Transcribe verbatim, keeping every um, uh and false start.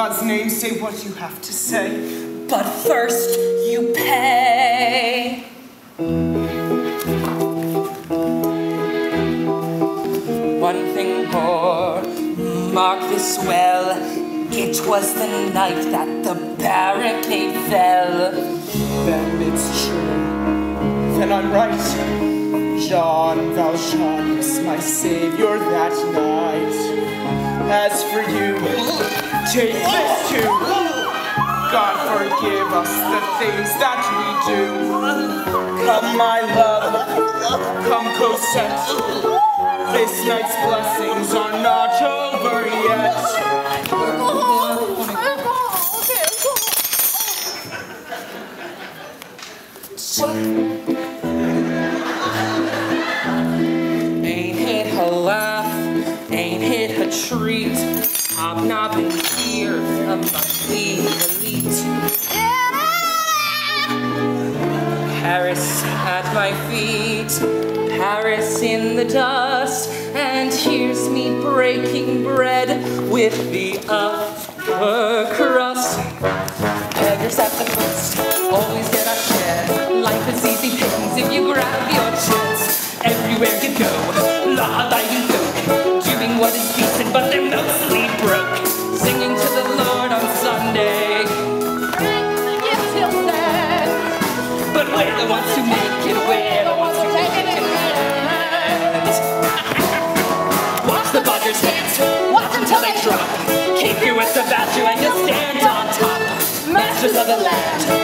God's name, say what you have to say. But first, you pay. One thing more, mark this well. It was the night that the barricade fell. Then it's true. Then I'm right. Jean Valjean was my savior that night. As for you, take this too. God forgive us the things that we do. Come, my love, come, Cosette. This night's blessings are not over yet. Ain't it a laugh? Ain't it a treat? Hobnobbing here among the elite. Paris at my feet, Paris in the dust, and here's me breaking bread with the upper crust. Beggars at the first, always get a share. Life is easy pickings if you grab your chance. Everywhere you go, law-abiding folk, doing what is decent, but they're mostly broke. Singing to the Lord on Sunday. But we're the ones who make it, we're the ones who make it. Watch the buggers dance, watch until they drop. Keep you with the badger and you stand on top. Masters of the land.